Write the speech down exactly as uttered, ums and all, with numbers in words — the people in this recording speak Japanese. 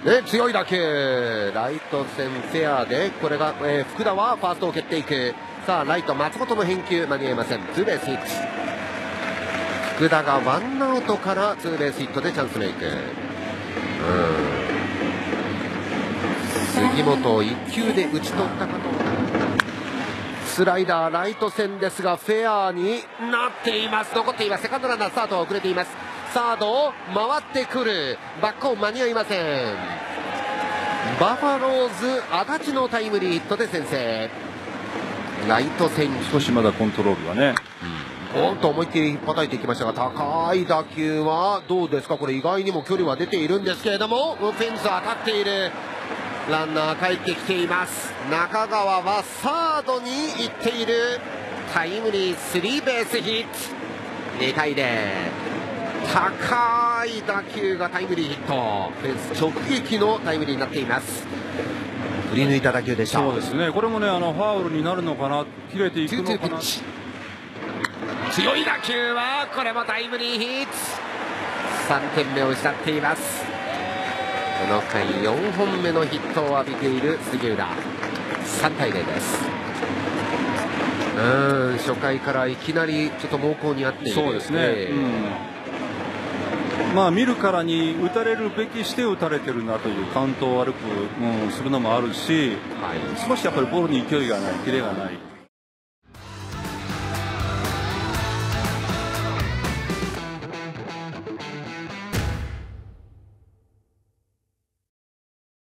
ね、強い打球、ライト線フェアで、これが、えー、福田はファーストを蹴っていく。さあライト松本の返球間に合いません。ツーベースヒット。福田がワンアウトからツーベースヒットでチャンスメイク。うん、杉本をいっ球で打ち取ったかと。スライダーライト線ですがフェアになっています。残っています。セカンドランナースタート遅れています。サード回ってくる。バックホーム間に合いません。バファローズ足立のタイムリーヒットで先制。ライト線少しまだコントロールがね、 うん、ボーンと思いっきり叩いていきましたが、高い打球はどうですか。これ意外にも距離は出ているんですけれども、フェンス当たっている。ランナー帰ってきています。中川はサードに行っている。タイムリースリーベースヒット。にたいゼロ。高い打球がタイムリーヒット。フェンス直撃のタイムリーになっています。振り抜いた打球でした。 そうですね、これもね、あのファウルになるのかな、切れていくのかな。 強い打球はこれもタイムリーヒット。さんてんめを失っています。この回よんほんめのヒットを浴びている杉浦。さんたいゼロです。うーん、初回からいきなりちょっと猛攻にあっている。 そうですね、 えーうん、まあ見るからに打たれるべきして打たれてるなというカウントを悪く、うん、するのもあるし、はい、少しやっぱりボールに勢いがない、キレがない。